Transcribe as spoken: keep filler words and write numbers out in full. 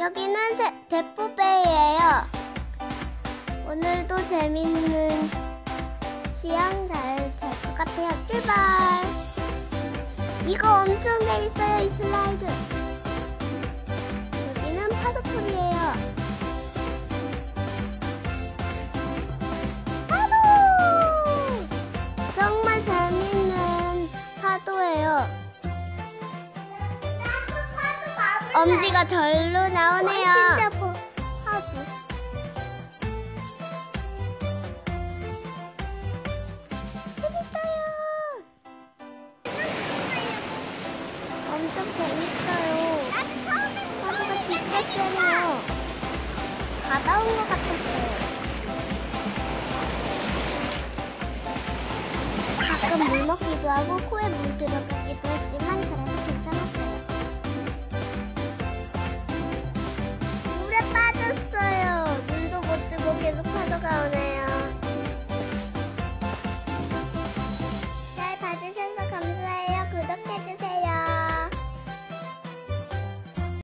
여기는 세, 대포베이예요. 오늘도 재밌는 시간 잘 될 것 같아요. 출발! 이거 엄청 재밌어요, 이 슬라이드. 여기는 파도풀이에요. 파도! 정말 재밌는 파도예요. 엄지가 절로 나오네요. 와, 진짜 보- 파도. 재밌어요. 엄청 재밌어요. 파도가 진짜 세네요. 바다 온 것 같았어요. 가끔 물 먹기도 하고 코에 물 들어가기도 해서